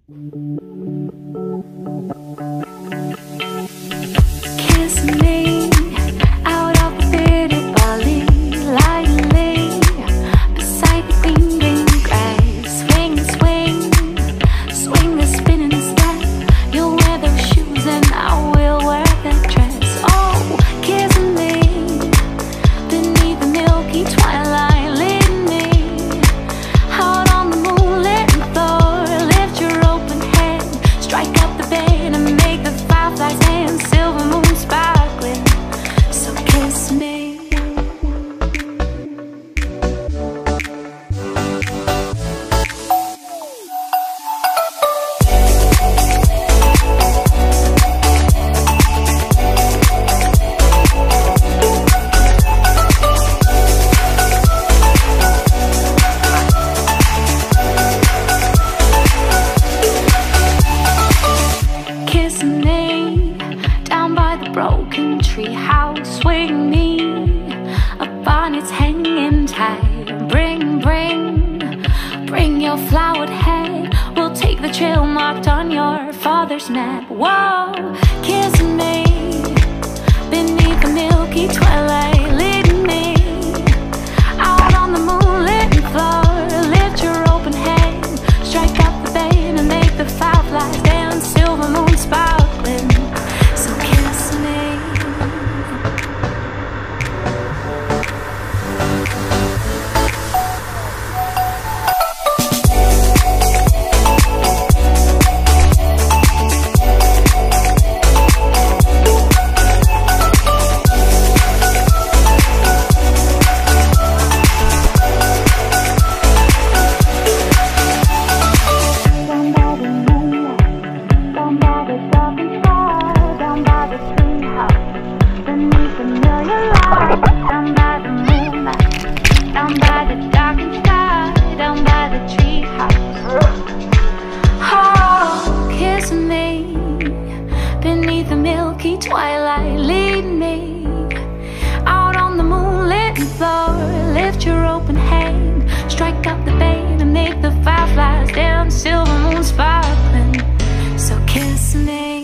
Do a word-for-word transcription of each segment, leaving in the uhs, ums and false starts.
Kiss me out of the bitter barley, lightly beside the green green grass. Swing, swing, swing the spinning step. You'll wear those shoes and I will wear that dress. Oh, kiss me beneath the milky twilight, lead me out on the moonlit floor. Lift your open head, strike up the band and make the fireflies dance. Silver moon sparkling, so kiss me. Kiss me down by the broken tree house. Swing me up on its hanging tide. Bring, bring, bring your flowered head. We'll take the trail marked on your father's map. Whoa, kiss me beneath the milky twilight. Lead me out on the moonlit floor. Lift your open head, strike up the band and make the fireflies dance. Silver moon sparkling, so kiss me. Twilight, lead me out on the moonlit floor. Lift your open hand, strike up the band and make the fireflies dance. Silver moon sparkling, so kiss me.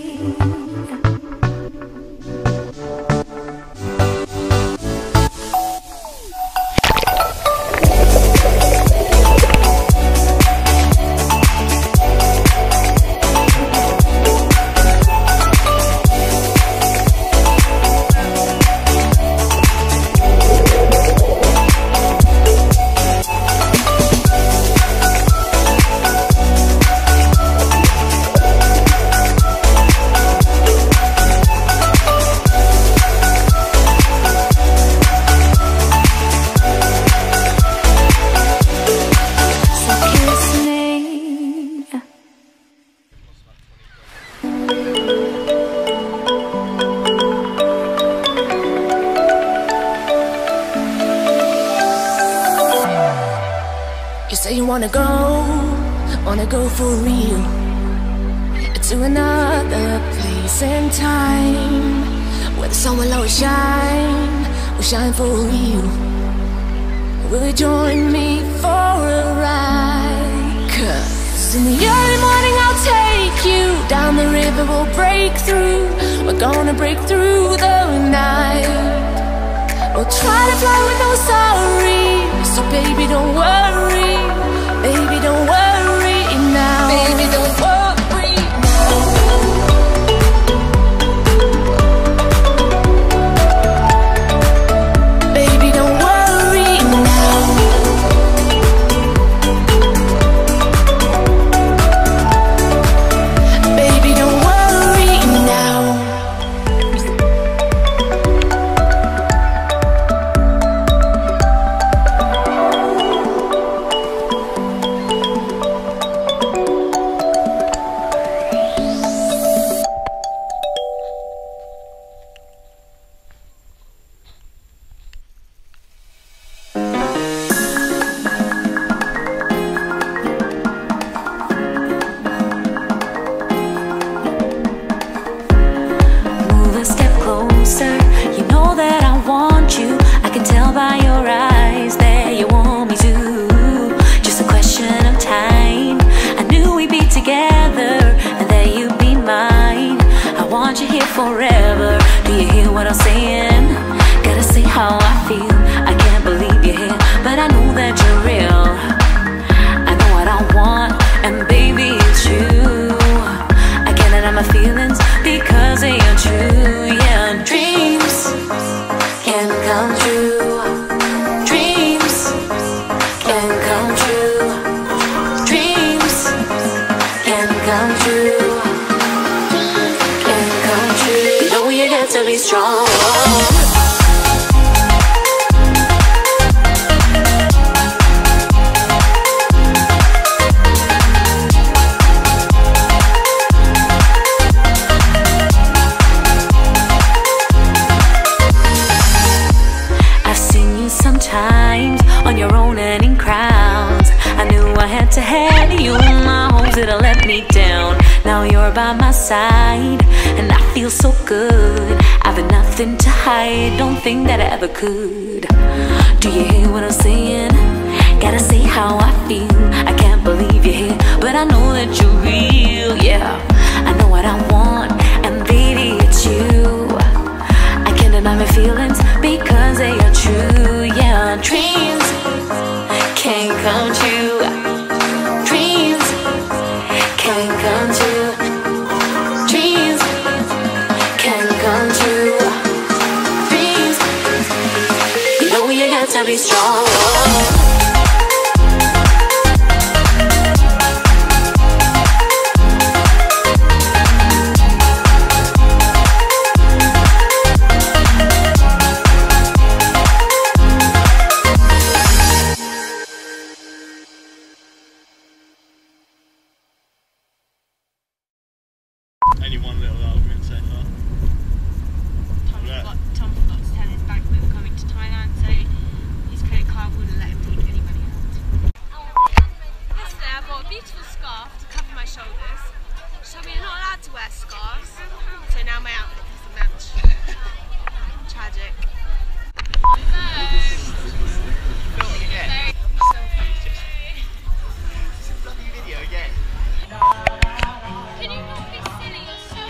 You say you wanna go, wanna go for real, to another place and time, where the sun will always shine, will shine for real. Will you join me for a ride? 'Cause in the early morning I'll take you down the river, we'll break through. We're gonna break through the night. We'll try to fly with no sorry. So baby, don't worry, baby, don't worry now, baby, don't worry now. Baby, don't worry now. Baby, don't worry now. want you here forever. Do you hear what I'm saying? Gotta say how I feel. I can't believe you're here, but I know that you're real. I know what I want, and baby it's you. I can't deny my feelings because they are true. Yeah, dreams can come true. Dreams can come true. Dreams can come true. Can come true. You know you got to be strong. Sometimes on your own and in crowds. I knew I had to have you in my hopes it'll let me down. Now you're by my side and I feel so good. I've got nothing to hide, don't think that I ever could. Do you hear what I'm saying? Gotta say how I feel. I can't believe you're here, but I know that you're real. Yeah, I know what I want, and baby it's you. I can't deny my feelings because they are true. Yeah, dreams can come true. Dreams can come true. Dreams can come true. Dreams, you know you got to be strong. Only one little argument so far. Tom forgot, Tom forgot to tell his bank that we're coming to Thailand, so his credit card wouldn't let him take any money out. Yesterday I bought a beautiful scarf to cover my shoulders. She told me you're not allowed to wear scarves, so now my outfit doesn't match. Tragic. Filming again. It's a bloody video again. Can you not be silly? You're so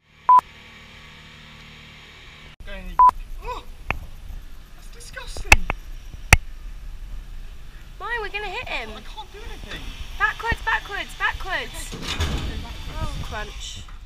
Going, oh, that's disgusting. Why? We're gonna hit him. I can't do anything. Backwards, backwards, backwards. Oh, crunch.